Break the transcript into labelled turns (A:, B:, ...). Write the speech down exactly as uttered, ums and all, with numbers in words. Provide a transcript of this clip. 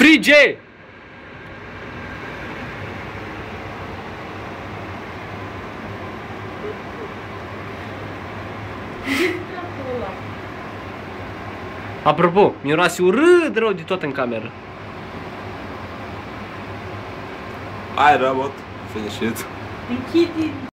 A: Frige! Apropo, miroase urât rău de tot în cameră.
B: Hai, robot, finish it.
C: Închide